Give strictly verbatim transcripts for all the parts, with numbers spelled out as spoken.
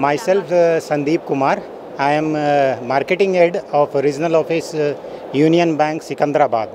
Myself, uh, Sandeep Kumar. I am uh, marketing head of regional office uh, Union Bank, Sikandrabad.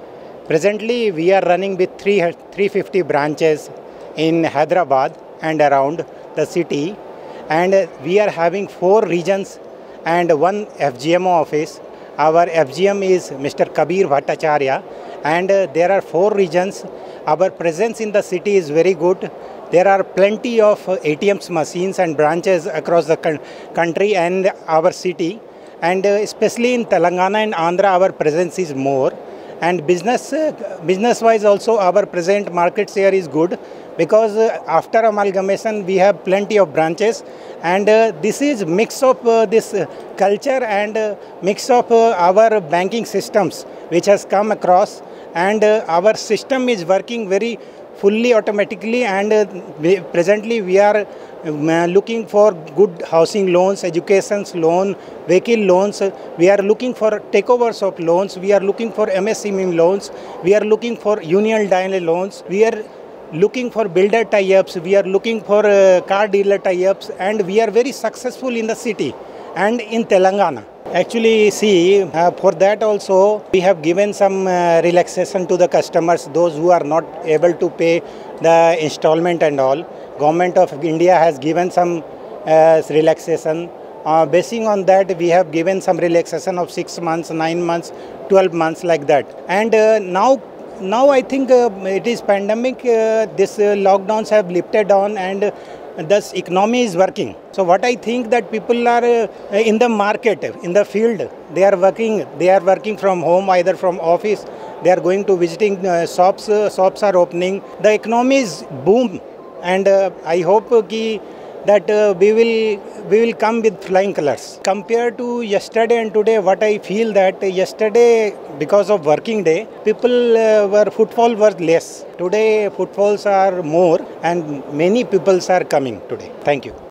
Presently, we are running with three, three hundred fifty branches in Hyderabad and around the city, and uh, we are having four regions and one F G M O office. Our F G M is Mister Kabir Bhattacharya, and uh, there are four regions. Our presence in the city is very good. There are plenty of A T Ms, machines and branches across the country and our city, and uh, especially in Telangana and Andhra our presence is more, and business uh, business wise also our present market share is good, because uh, after amalgamation we have plenty of branches, and uh, this is mix of uh, this uh, culture and uh, mix of uh, our banking systems which has come across, and uh, our system is working very fully automatically, and uh, we, presently we are uh, looking for good housing loans, education loan, vehicle loans. We are looking for takeovers of loans. We are looking for M S M E loans. We are looking for union dial loans. We are looking for builder tie-ups. We are looking for uh, car dealer tie-ups, and we are very successful in the city and in Telangana. Actually, see, uh, for that also we have given some uh, relaxation to the customers, those who are not able to pay the installment and all. Government of India has given some uh, relaxation. Uh, basing on that, we have given some relaxation of six months, nine months, twelve months, like that. And uh, now, now I think uh, it is pandemic. Uh, this uh, lockdowns have lifted on, and uh, thus economy is working. So what I think that people are uh, in the market, in the field, they are working, they are working from home, either from office, they are going to visiting uh, shops, uh, shops are opening. The economy is boom, and uh, I hope uh, ki, that uh, we will we will come with flying colors. Compared to yesterday and today, what I feel that yesterday, because of working day, people uh, were footfall were less. Today footfalls are more, and many people are coming today. Thank you.